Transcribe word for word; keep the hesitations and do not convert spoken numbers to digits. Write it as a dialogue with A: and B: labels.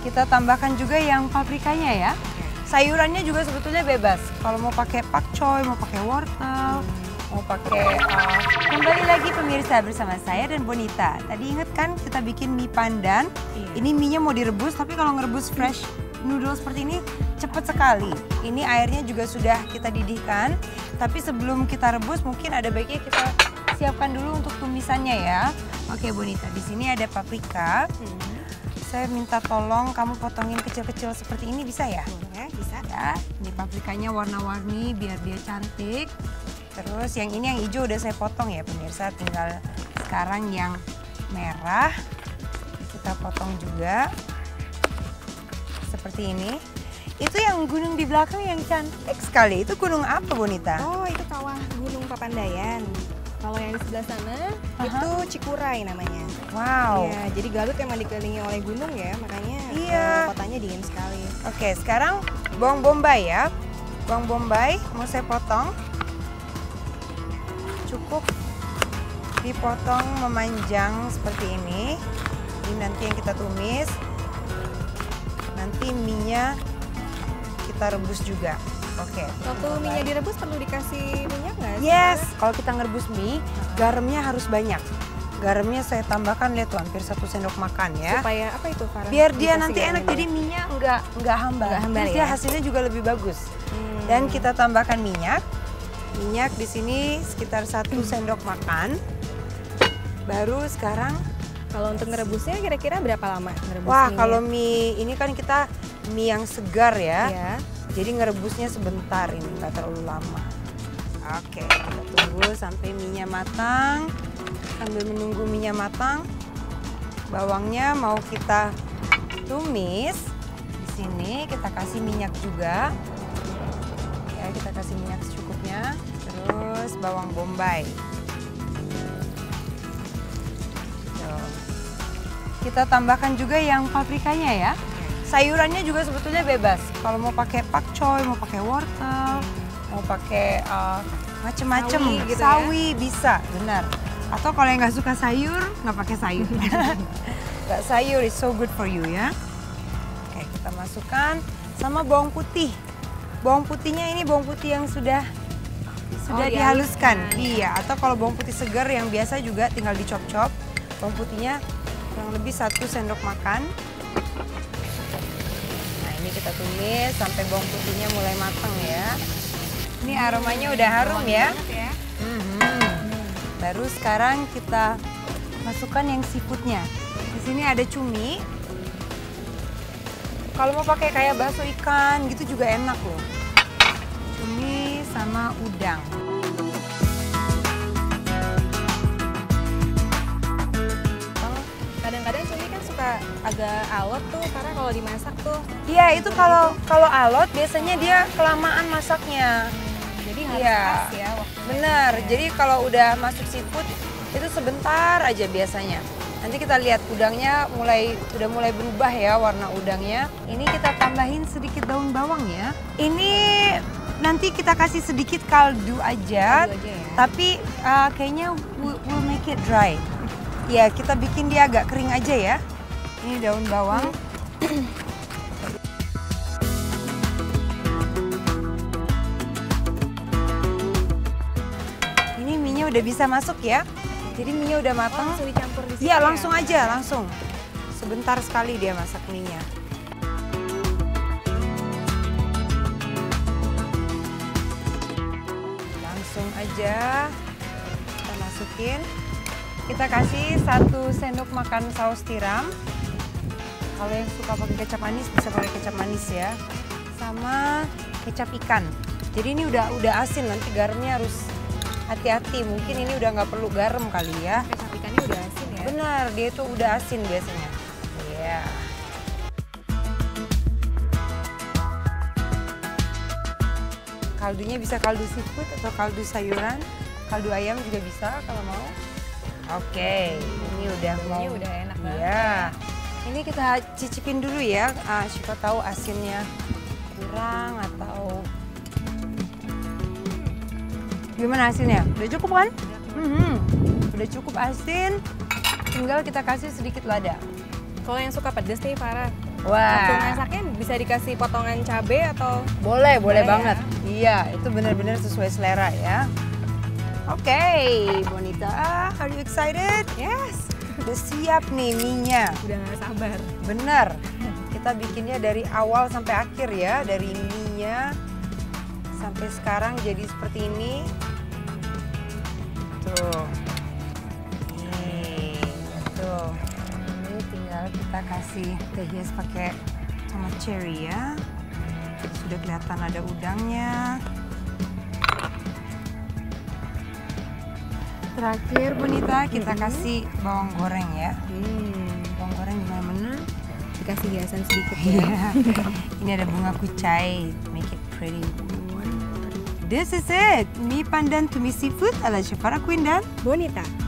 A: Kita tambahkan juga yang paprikanya ya. Sayurannya juga sebetulnya bebas. Kalau mau pakai pakcoy, mau pakai wortel, hmm. mau pakai... Uh, kembali lagi pemirsa bersama saya dan Bonita. Tadi inget kan kita bikin mie pandan. Iya. Ini mie-nya mau direbus, tapi kalau ngerebus fresh noodle seperti ini cepat sekali. Ini airnya juga sudah kita didihkan. Tapi sebelum kita rebus mungkin ada baiknya kita siapkan dulu untuk tumisannya ya. Oke Bonita, di sini ada paprika. Hmm. Saya minta tolong kamu potongin kecil-kecil seperti ini, bisa ya?
B: Boleh, bisa.
A: Ya, ini paprikanya warna-warni biar dia cantik. Terus yang ini yang hijau udah saya potong ya pemirsa, tinggal sekarang yang merah kita potong juga. Seperti ini. Itu yang gunung di belakang yang cantik sekali, itu gunung apa Bonita?
B: Oh, itu kawah Gunung Papandayan. Kalau yang di sebelah sana, uh-huh. itu Cikuray namanya.
A: Wow.
B: Iya, jadi Garut emang dikelilingi oleh gunung ya, makanya
A: iya.
B: uh, kotanya dingin sekali.
A: Oke, sekarang bawang bombay ya. Bawang bombay mau saya potong. Cukup dipotong memanjang seperti ini. Ini nanti yang kita tumis. Nanti mie-nya kita rebus juga. Oke.
B: Waktu mie-nya direbus perlu dikasih minyak nggak?
A: Yes, kalau kita ngerebus mie, garamnya harus banyak. Garamnya saya tambahkan, lihat tuh hampir satu sendok makan ya.
B: Supaya apa itu Farah?
A: Biar dia nanti enak, jadi mie-nya nggak nggak hambar.
B: Nggak hambar
A: Terus
B: ya?
A: dia hasilnya juga lebih bagus. Hmm. Dan kita tambahkan minyak. Minyak di sini sekitar satu sendok makan. Baru sekarang.
B: Kalau untuk ngerebusnya kira-kira berapa lama ngerebus
A: Wah,
B: mie-nya?
A: kalau mie ini kan kita mie yang segar ya.
B: Iya.
A: Jadi ngerebusnya sebentar ini, nggak terlalu lama. Oke, kita tunggu sampai mie-nya matang. Sambil menunggu mie-nya matang, bawangnya mau kita tumis. Di sini kita kasih minyak juga. Ya, kita kasih minyak secukupnya. Terus bawang bombay. Tuh. Kita tambahkan juga yang paprikanya ya. Sayurannya juga sebetulnya bebas. Kalau mau pakai pakcoy, mau pakai wortel, mau pakai uh, macem-macem,
B: sawi, gitu
A: sawi ya? Bisa, benar. Atau kalau yang nggak suka sayur, nggak pakai sayur. Nggak sayur, is so good for you ya. Oke, kita masukkan sama bawang putih. Bawang putihnya ini bawang putih yang sudah sudah
B: oh,
A: dihaluskan.
B: dihaluskan.
A: Iya, atau kalau bawang putih segar yang biasa juga tinggal dicop-cop. Bawang putihnya kurang lebih satu sendok makan. Kita tumis sampai bawang putihnya mulai matang ya. Ini aromanya udah harum ya.
B: ya.
A: Hmm. Baru sekarang kita masukkan yang seafoodnya. Di sini ada cumi. Kalau mau pakai kayak bakso ikan gitu juga enak loh. Cumi sama udang.
B: Kadang-kadang cumi kan suka agak alot tuh karena kalau dimasak tuh.
A: Iya, itu kalau kalau alot biasanya dia kelamaan masaknya.
B: Hmm, jadi harus
A: iya.
B: pas ya waktunya.
A: Benar. Jadi kalau udah masuk seafood itu sebentar aja biasanya. Nanti kita lihat udangnya mulai udah mulai berubah ya warna udangnya. Ini kita tambahin sedikit daun bawang ya. Ini nanti kita kasih sedikit kaldu aja.
B: Kaldu aja ya.
A: Tapi uh, kayaknya we'll, we'll make it dry. Ya, kita bikin dia agak kering aja ya. Ini daun bawang. Ini mie-nya udah bisa masuk ya. Jadi mie-nya udah matang.
B: Oh, langsung dicampur di sini.
A: Iya, langsung ya? aja, langsung. Sebentar sekali dia masak mie-nya. Langsung aja kita masukin. Kita kasih satu sendok makan saus tiram. Kalau yang suka pakai kecap manis bisa pakai kecap manis ya. Sama kecap ikan. Jadi ini udah udah asin, nanti garamnya harus hati-hati. Mungkin ini udah nggak perlu garam kali ya.
B: Kecap ikannya udah asin ya?
A: Benar, dia itu udah asin biasanya. Iya. Kaldunya bisa kaldu seafood atau kaldu sayuran. Kaldu ayam juga bisa kalau mau. Oke, ini udah mau.
B: Ini udah enak banget.
A: Iya. Ini kita cicipin dulu ya. Ah, siapa tahu asinnya kurang atau gimana asinnya? Udah cukup kan? Mm-hmm. Udah cukup asin. Tinggal kita kasih sedikit lada.
B: Kalau yang suka pedas nih Farah, Waktu
A: Wah,
B: masaknya bisa dikasih potongan cabai atau
A: boleh, boleh
B: Boleh ya?
A: banget. Iya, itu benar-benar sesuai selera ya. Oke, Bonita, are you excited?
B: yes.
A: Udah siap nih mie-nya.
B: Udah nggak sabar.
A: Bener, kita bikinnya dari awal sampai akhir ya. Dari mie-nya sampai sekarang jadi seperti ini. Tuh. Nih, tuh. Ini tinggal kita kasih teh hias pakai tomat cherry ya. Sudah kelihatan ada udangnya. Terakhir Bonita, kita kasih bawang goreng ya.
B: Hmm.
A: Bawang goreng gimana bener?
B: Dikasih hiasan sedikit ya.
A: Iya. Ini ada bunga kucai, make it pretty. This is it, mie pandan tumis seafood ala Chef Farah Queen dan
B: Bonita.